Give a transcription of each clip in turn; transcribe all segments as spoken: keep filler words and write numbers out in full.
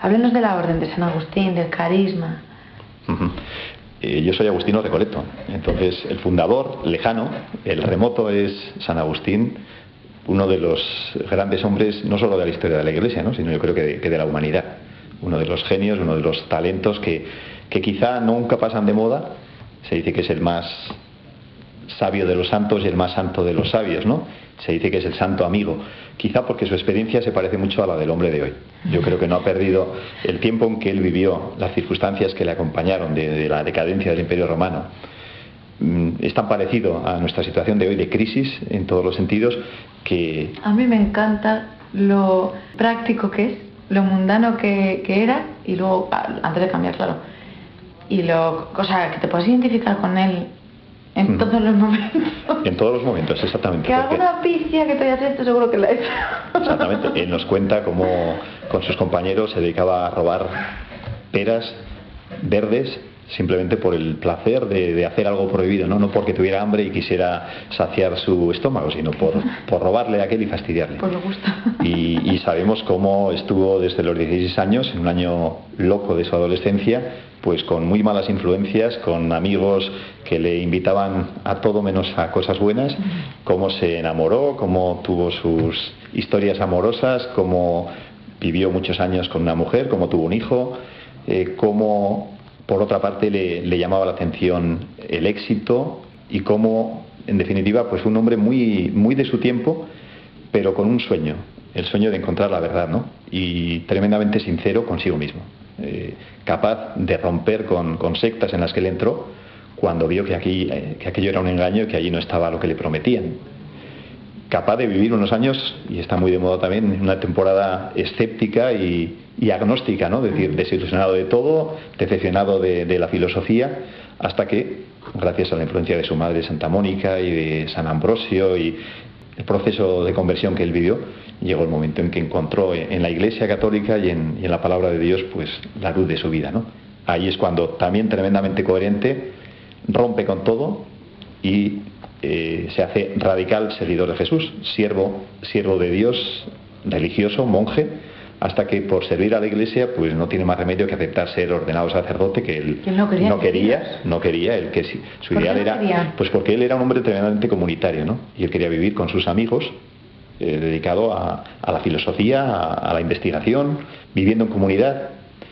Háblenos de la orden de San Agustín, del carisma. Uh-huh. Eh, yo soy Agustino Recoleto, entonces el fundador lejano, el remoto es San Agustín, uno de los grandes hombres, no solo de la historia de la Iglesia, ¿no?, sino yo creo que de, que de la humanidad. Uno de los genios, uno de los talentos que, que quizá nunca pasan de moda. Se dice que es el más sabio de los santos y el más santo de los sabios, ¿no? Se dice que es el santo amigo, quizá porque su experiencia se parece mucho a la del hombre de hoy. Yo creo que no ha perdido el tiempo en que él vivió, las circunstancias que le acompañaron de, de la decadencia del Imperio Romano. Es tan parecido a nuestra situación de hoy de crisis en todos los sentidos que... A mí me encanta lo práctico que es, lo mundano que, que era, y luego, antes de cambiar, claro, y lo, o sea, que te puedes identificar con él en todos los momentos. En todos los momentos, exactamente. Que alguna picia que te hayas hecho, seguro que la he hecho. Exactamente. Él nos cuenta cómo con sus compañeros se dedicaba a robar peras verdes simplemente por el placer de, de hacer algo prohibido, ¿no? No porque tuviera hambre y quisiera saciar su estómago, sino por, por robarle a aquel y fastidiarle. Por lo gusto. Y, y sabemos cómo estuvo desde los dieciséis años, en un año loco de su adolescencia, pues con muy malas influencias, con amigos que le invitaban a todo menos a cosas buenas, cómo se enamoró, cómo tuvo sus historias amorosas, cómo vivió muchos años con una mujer, cómo tuvo un hijo, eh, cómo por otra parte le, le llamaba la atención el éxito y cómo, en definitiva, pues un hombre muy, muy de su tiempo, pero con un sueño, el sueño de encontrar la verdad, ¿no? Y tremendamente sincero consigo mismo. Eh, capaz de romper con, con sectas en las que él entró cuando vio que, aquí, eh, que aquello era un engaño y que allí no estaba lo que le prometían. Capaz de vivir unos años, y está muy de moda también, una temporada escéptica y, y agnóstica, ¿no? Es decir, desilusionado de todo, decepcionado de, de la filosofía, hasta que, gracias a la influencia de su madre Santa Mónica y de San Ambrosio y el proceso de conversión que él vivió, llegó el momento en que encontró en la Iglesia Católica y en, y en la palabra de Dios, pues la luz de su vida, ¿no? Ahí es cuando, también tremendamente coherente, rompe con todo y eh, se hace radical seguidor de Jesús, siervo, siervo de Dios, religioso, monje, hasta que por servir a la Iglesia pues no tiene más remedio que aceptar ser ordenado sacerdote, que él no quería, no quería, no quería, él que su ideal era, quería? pues porque él era un hombre tremendamente comunitario, ¿no? Y él quería vivir con sus amigos, eh, dedicado a, a la filosofía, a, a la investigación, viviendo en comunidad,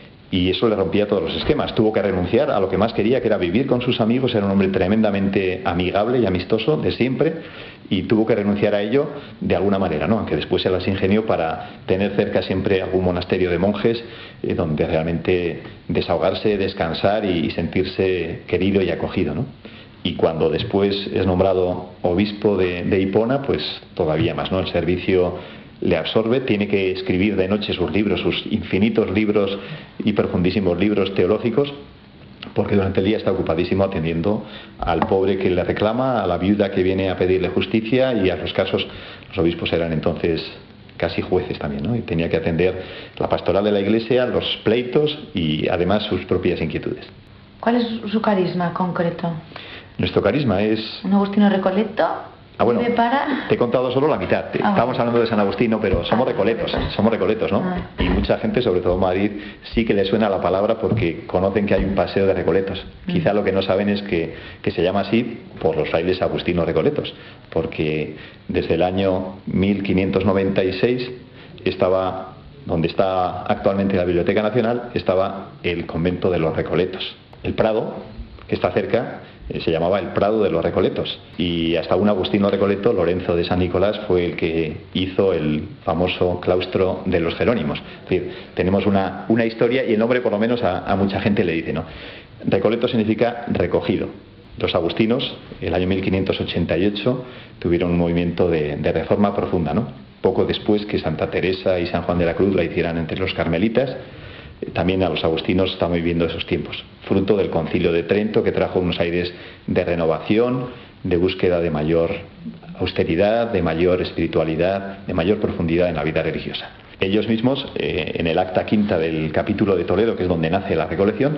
y eso le rompía todos los esquemas. Tuvo que renunciar a lo que más quería, que era vivir con sus amigos. Era un hombre tremendamente amigable y amistoso de siempre, y tuvo que renunciar a ello de alguna manera, ¿no? Aunque después se las ingenió para tener cerca siempre algún monasterio de monjes eh, donde realmente desahogarse, descansar y, y sentirse querido y acogido, ¿no? Y cuando después es nombrado obispo de, de Hipona, pues todavía más, ¿no? El servicio le absorbe, tiene que escribir de noche sus libros, sus infinitos libros y profundísimos libros teológicos, porque durante el día está ocupadísimo atendiendo al pobre que le reclama, a la viuda que viene a pedirle justicia, y a los casos, los obispos eran entonces casi jueces también, ¿no? Y tenía que atender la pastoral de la Iglesia, los pleitos y además sus propias inquietudes. ¿Cuál es su carisma concreto? Nuestro carisma es... ¿Un Agustino Recoleto? Ah, bueno, para... te he contado solo la mitad. Ah, Estábamos bueno. hablando de San Agustino, pero somos ah, recoletos, somos recoletos, ¿no? Ah. Y mucha gente, sobre todo en Madrid, sí que le suena la palabra porque conocen que hay un paseo de Recoletos. Mm. Quizá lo que no saben es que, que se llama así por los frailes agustinos recoletos, porque desde el año mil quinientos noventa y seis estaba, donde está actualmente la Biblioteca Nacional, estaba el convento de los Recoletos. El Prado, que está cerca, se llamaba el Prado de los Recoletos, y hasta un agustino recoleto, Lorenzo de San Nicolás, fue el que hizo el famoso claustro de los Jerónimos. Es decir, tenemos una, una historia, y el nombre por lo menos a, a mucha gente le dice, ¿no? Recoleto significa recogido. Los agustinos, el año mil quinientos ochenta y ocho, tuvieron un movimiento de, de reforma profunda, ¿no? Poco después que Santa Teresa y San Juan de la Cruz la hicieran entre los carmelitas. También a los agustinos estamos viviendo esos tiempos, fruto del Concilio de Trento, que trajo unos aires de renovación, de búsqueda de mayor austeridad, de mayor espiritualidad, de mayor profundidad en la vida religiosa. Ellos mismos, eh, en el acta quinta del capítulo de Toledo, que es donde nace la recolección,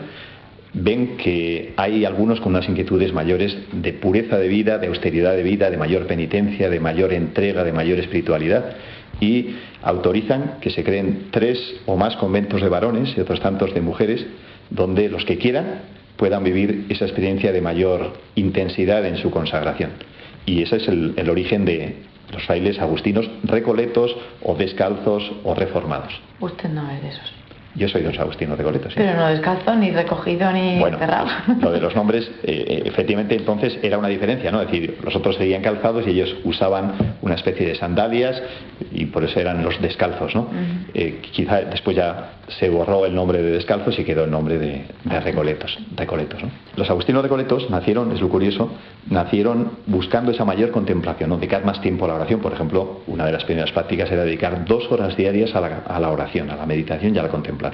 ven que hay algunos con unas inquietudes mayores de pureza de vida, de austeridad de vida, de mayor penitencia, de mayor entrega, de mayor espiritualidad, y autorizan que se creen tres o más conventos de varones y otros tantos de mujeres, donde los que quieran puedan vivir esa experiencia de mayor intensidad en su consagración. Y ese es el, el origen de los frailes agustinos recoletos o descalzos o reformados. Usted no es de esos. Yo soy don Agustino Recoleto, sí. Pero no descalzo, ni recogido, ni bueno, cerrado. Lo de los nombres, eh, efectivamente, entonces era una diferencia, ¿no? Es decir, los otros seguían calzados y ellos usaban una especie de sandalias y por eso eran los descalzos, ¿no? Uh-huh. eh, quizá después ya se borró el nombre de descalzos y quedó el nombre de, de recoletos, recoletos, ¿no? Los agustinos recoletos nacieron, es lo curioso, nacieron buscando esa mayor contemplación, ¿no? Dedicar más tiempo a la oración. Por ejemplo, una de las primeras prácticas era dedicar dos horas diarias a la, a la oración, a la meditación y a la contemplación.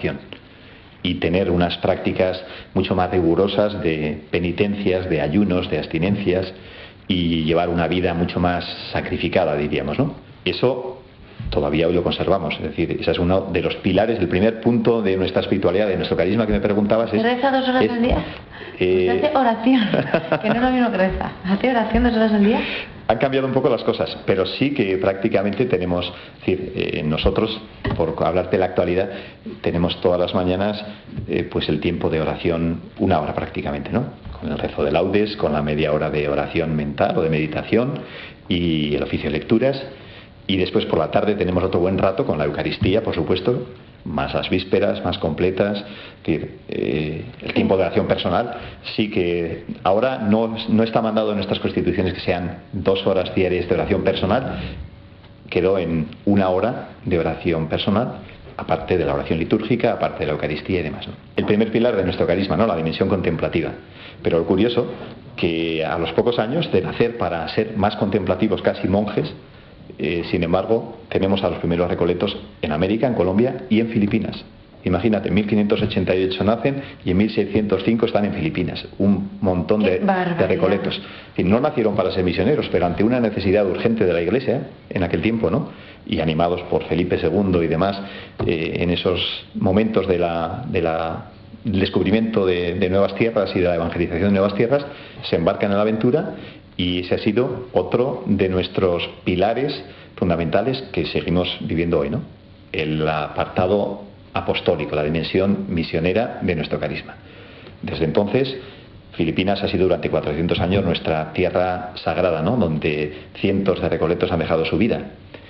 Y tener unas prácticas mucho más rigurosas de penitencias, de ayunos, de abstinencias y llevar una vida mucho más sacrificada, diríamos, ¿no? Eso todavía hoy lo conservamos, es decir, ese es uno de los pilares, el primer punto de nuestra espiritualidad, de nuestro carisma que me preguntabas es... ¿Reza dos horas es, al día? Eh... ¿Usted hace oración? Que no es lo mismo que reza. ¿Hace oración dos horas al día? Han cambiado un poco las cosas, pero sí que prácticamente tenemos, es decir, eh, nosotros, por hablarte de la actualidad, tenemos todas las mañanas eh, pues el tiempo de oración, una hora prácticamente, ¿no? Con el rezo de laudes, con la media hora de oración mental o de meditación y el oficio de lecturas. Y después por la tarde tenemos otro buen rato con la Eucaristía, por supuesto, más las vísperas, más completas. Es decir, eh, el tiempo de oración personal sí que ahora no, no está mandado en nuestras constituciones que sean dos horas diarias de oración personal, quedó en una hora de oración personal, aparte de la oración litúrgica, aparte de la Eucaristía y demás, ¿no? El primer pilar de nuestro carisma, ¿no? La dimensión contemplativa. Pero lo curioso, que a los pocos años de nacer para ser más contemplativos, casi monjes, Eh, sin embargo, tenemos a los primeros recoletos en América, en Colombia y en Filipinas. Imagínate, en mil quinientos ochenta y ocho nacen y en mil seiscientos cinco están en Filipinas. Un montón de, de recoletos. Es decir, no nacieron para ser misioneros, pero ante una necesidad urgente de la Iglesia en aquel tiempo, ¿no? Y animados por Felipe segundo y demás, eh, en esos momentos de la, de la, del descubrimiento de, de nuevas tierras y de la evangelización de nuevas tierras, se embarcan en la aventura. Y ese ha sido otro de nuestros pilares fundamentales que seguimos viviendo hoy, ¿no? El apartado apostólico, la dimensión misionera de nuestro carisma. Desde entonces, Filipinas ha sido durante cuatrocientos años nuestra tierra sagrada, ¿no? Donde cientos de recoletos han dejado su vida.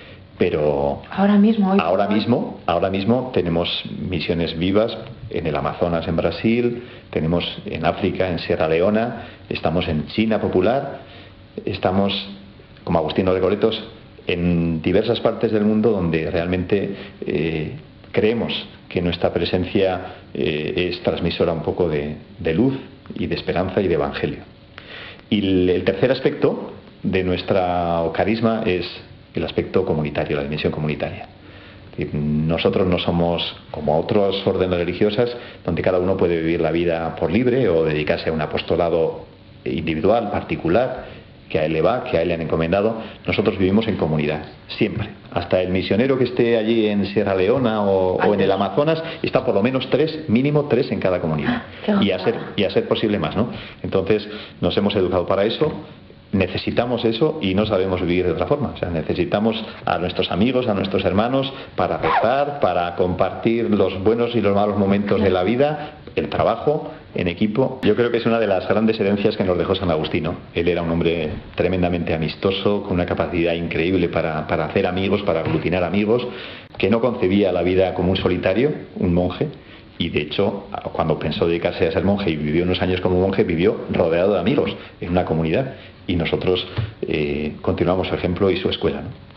Pero ahora mismo, hoy ahora hoy. mismo, ahora mismo tenemos misiones vivas en el Amazonas, en Brasil, tenemos en África, en Sierra Leona, estamos en China popular. Estamos, como Agustino Recoletos, en diversas partes del mundo donde realmente eh, creemos que nuestra presencia eh, es transmisora un poco de, de luz y de esperanza y de evangelio. Y el, el tercer aspecto de nuestro carisma es el aspecto comunitario, la dimensión comunitaria. Nosotros no somos como otras órdenes religiosas donde cada uno puede vivir la vida por libre o dedicarse a un apostolado individual, particular, que a él le va, que a él le han encomendado. Nosotros vivimos en comunidad, siempre. Hasta el misionero que esté allí en Sierra Leona o, o en el Amazonas, está por lo menos tres, mínimo tres en cada comunidad. Y a ser, y a ser posible más, ¿no? Entonces, nos hemos educado para eso. Necesitamos eso y no sabemos vivir de otra forma. O sea, necesitamos a nuestros amigos, a nuestros hermanos para rezar, para compartir los buenos y los malos momentos de la vida, el trabajo en equipo. Yo creo que es una de las grandes herencias que nos dejó San Agustino. Él era un hombre tremendamente amistoso, con una capacidad increíble para, para hacer amigos, para aglutinar amigos, que no concebía la vida como un solitario, un monje. Y de hecho, cuando pensó dedicarse a ser monje y vivió unos años como monje, vivió rodeado de amigos en una comunidad. Y nosotros eh, continuamos su ejemplo y su escuela, ¿no?